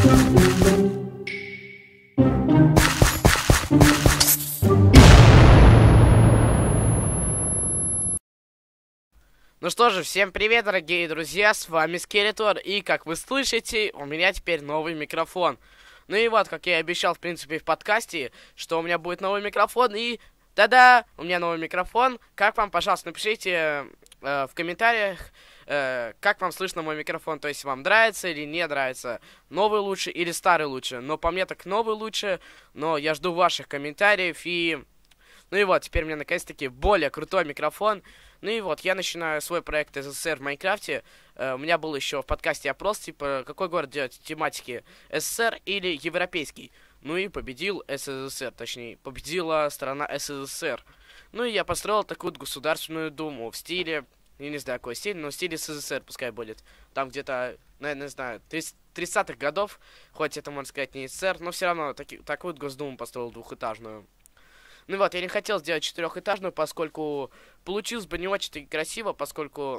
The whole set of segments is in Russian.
Ну что же, всем привет, дорогие друзья, с вами Скелетор, и как вы слышите, у меня теперь новый микрофон. Ну и вот, как я и обещал, в принципе, в подкасте, что у меня будет новый микрофон, и та-да, у меня новый микрофон. Как вам, пожалуйста, напишите в комментариях, как вам слышно мой микрофон, то есть вам нравится или не нравится, новый лучше или старый лучше. Но по мне так новый лучше, но я жду ваших комментариев, и... Ну и вот, теперь у меня наконец-таки более крутой микрофон. Ну и вот, я начинаю свой проект СССР в Майнкрафте. У меня был еще в подкасте опрос, типа, какой город делать тематики, СССР или европейский. Ну и победил СССР, точнее, победила страна СССР. Ну и я построил такую вот Государственную Думу в стиле, я не знаю какой стиль, но в стиле СССР пускай будет. Там где-то, наверное, не знаю, 30-х годов, хоть это, можно сказать, не СССР, но все равно такую вот Госдуму построил двухэтажную. Ну вот, я не хотел сделать четырехэтажную, поскольку получилось бы не очень красиво, поскольку...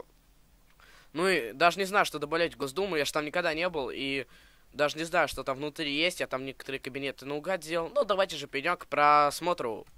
Ну и даже не знаю, что добавлять в Госдуму, я же там никогда не был, и даже не знаю, что там внутри есть, я там некоторые кабинеты наугад сделал. Ну, давайте же перейдем к просмотру.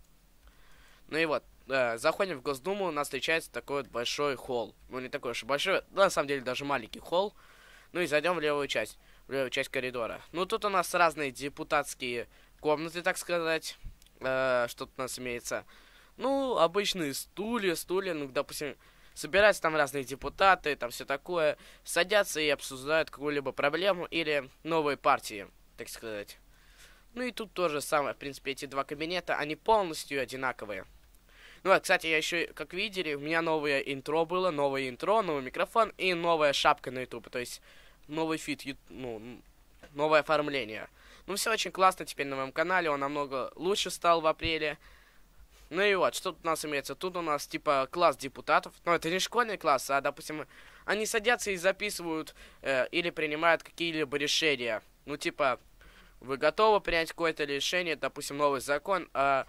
Ну и вот, заходим в Госдуму, у нас встречается такой вот большой холл. Ну, не такой уж и большой, на самом деле даже маленький холл. Ну и зайдем в левую часть коридора. Ну, тут у нас разные депутатские комнаты, так сказать. Что тут у нас имеется? Ну, обычные стулья, ну, допустим, собираются там разные депутаты, там все такое, садятся и обсуждают какую-либо проблему или новые партии, так сказать. Ну и тут то же самое, в принципе, эти два кабинета, они полностью одинаковые. Ну, вот, кстати, я еще, как видели, у меня новое интро было, новый микрофон и новая шапка на YouTube, то есть новый фит, ну, новое оформление. Ну, все очень классно теперь на моем канале, он намного лучше стал в апреле. Ну и вот, что тут у нас имеется? Тут у нас, типа, класс депутатов. Но это не школьный класс, а, допустим, они садятся и записывают или принимают какие-либо решения. Ну, типа, вы готовы принять какое-то решение, допустим, новый закон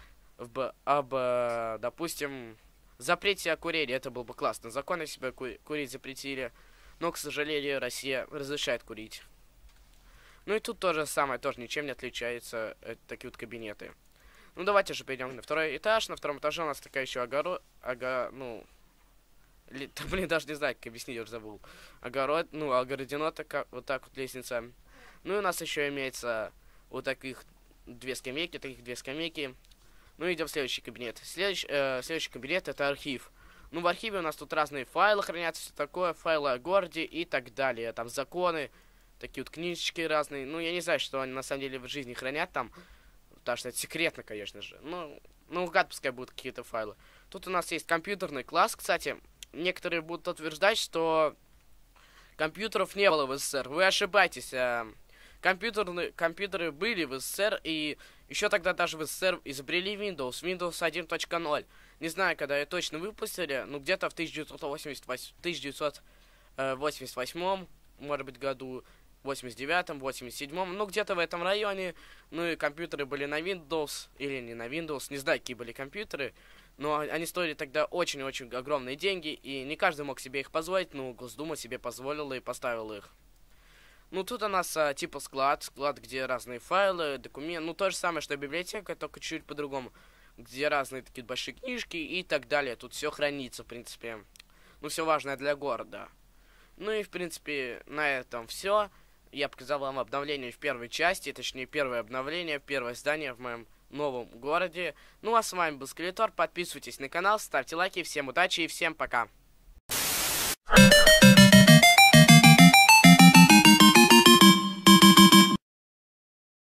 допустим, запрете о курении. Это было бы классно. Закон, если бы курить запретили. Но, к сожалению, Россия разрешает курить. Ну и тут то же самое, тоже ничем не отличается, такие вот кабинеты. Ну давайте же перейдем на второй этаж. На втором этаже у нас такая еще блин, даже не знаю, как объяснить, я уже забыл. Огородено вот так вот лестница. Ну и у нас еще имеется вот таких две скамейки. Ну идем в следующий кабинет. Следующий кабинет это архив. Ну в архиве у нас тут разные файлы хранятся, все такое, файлы о городе и так далее. Там законы. Такие вот книжечки разные. Ну, я не знаю, что они на самом деле в жизни хранят там. Потому что это секретно, конечно же. Ну, гад, пускай будут какие-то файлы. Тут у нас есть компьютерный класс. Кстати, некоторые будут утверждать, что компьютеров не было в СССР. Вы ошибаетесь. Компьютеры были в СССР. И еще тогда даже в СССР изобрели Windows 1.0. Не знаю, когда ее точно выпустили. Ну, где-то в 1988, может быть, году. 89-м, 87-м, ну где-то в этом районе. Ну и компьютеры были на Windows, или не на Windows, не знаю, какие были компьютеры. Но они стоили тогда очень-очень огромные деньги, и не каждый мог себе их позволить, но Госдума себе позволила и поставила их. Ну тут у нас типа склад, где разные файлы, документы, ну то же самое, что и библиотека, только чуть по-другому. Где разные такие большие книжки и так далее. Тут все хранится, в принципе. Ну все важное для города. Ну и в принципе на этом все. Я показал вам обновление в первой части, точнее первое обновление, первое здание в моем новом городе. Ну а с вами был Скелетор, подписывайтесь на канал, ставьте лайки, всем удачи и всем пока.